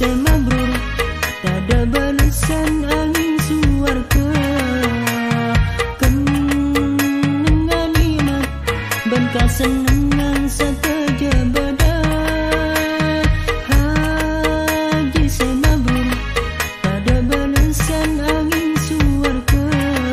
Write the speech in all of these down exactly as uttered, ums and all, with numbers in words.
saya mabrur, tak ada balasan angin suarga. Kenangan nikmat bangka senang saja bada. Haji saya mabrur, tak ada balasan angin suarga.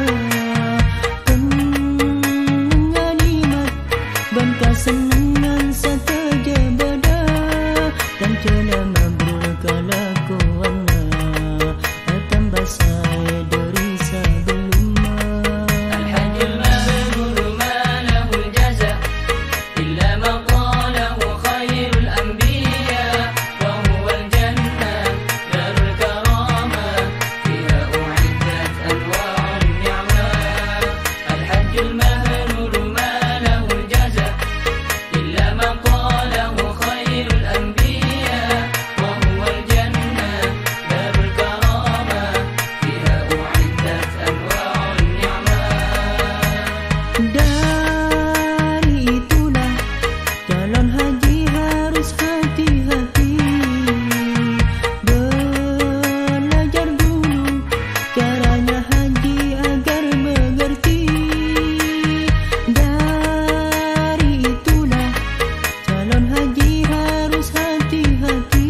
Kenangan nikmat bangka senang saja bada. Dan cina mabrur kala kuana tambah saya dari sebelumnya. Al-hajjul mabrur ma lahul jaza illa ma qalahu khairul anbiya wa huwa al-jannah darul karamah fiha u'iddat anwa'un ni'mah. Al-hajjul mabrur ma lahul jaza illa ma qalahu khairul anbiya wa huwa al-jannah darul karamah fiha u'iddat anwa'un ni'mah. Dari itulah calon haji harus hati-hati, belajar dulu caranya haji agar mengerti. Dari itulah calon haji harus hati-hati,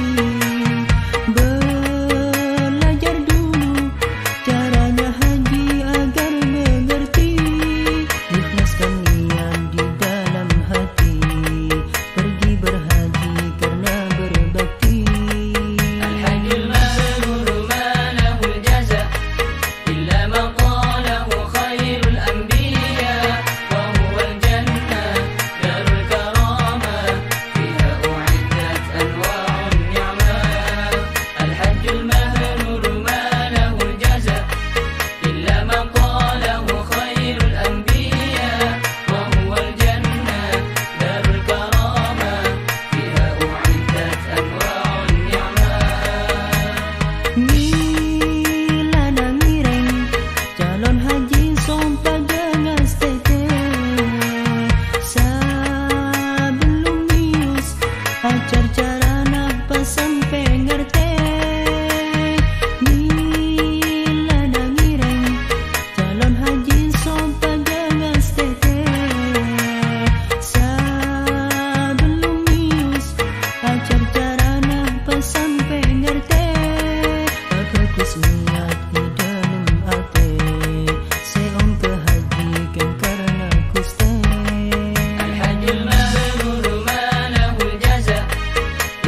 belajar dulu caranya haji agar mengerti. Ikhlaskan niat di dalam hati, pergi berhaji karena berbakti. Al-hajjul mabrur ma lahul jaza illa ma qalahu khairul anbiya wa huwa al-jannah darul karamah fiha u'iddat anwa'un ni'mah. Al-hajjul mabrur ma lahul jaza illa ma qalahu khairul anbiya wa huwa al-jannah darul karamah fiha u'iddat anwa'un ni'mah. Mila dan mireng calon haji sompa dengan stete. Sebelum mius acar carana pas sampai ngerti. Mila dan mireng calon haji sompa dengan stete. Sebelum mius acar carana pas sampai ngerti. Bagus niat di dalam hati, seong kehajikan karena Gusti. Al-hajjul mabrur ma lahul jaza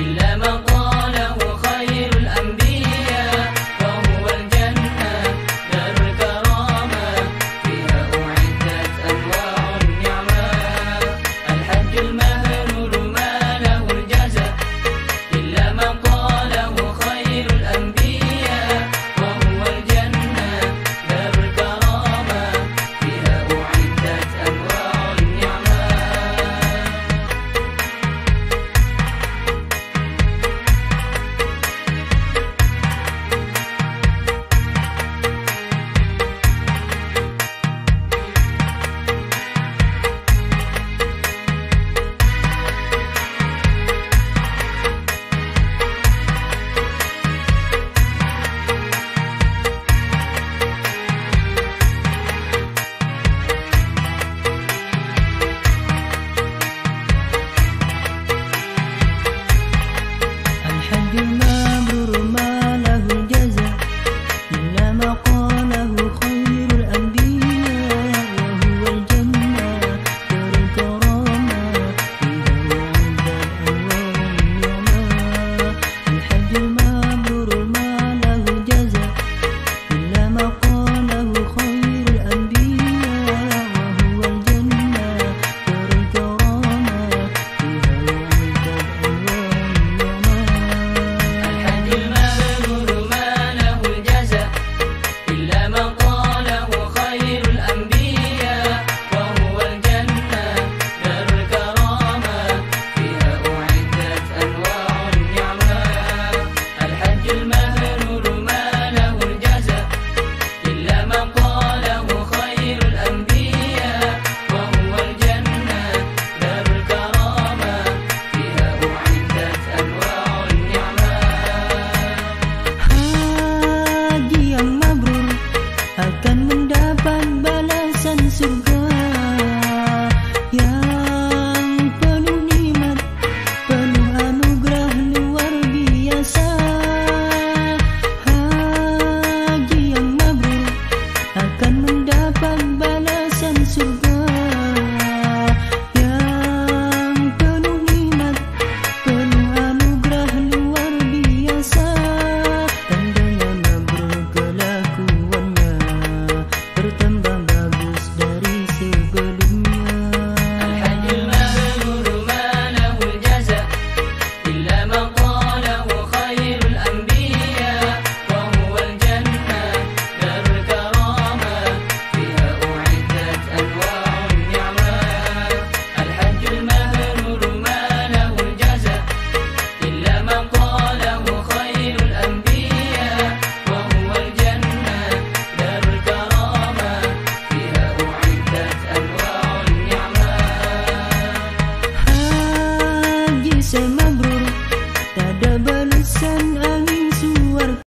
barusan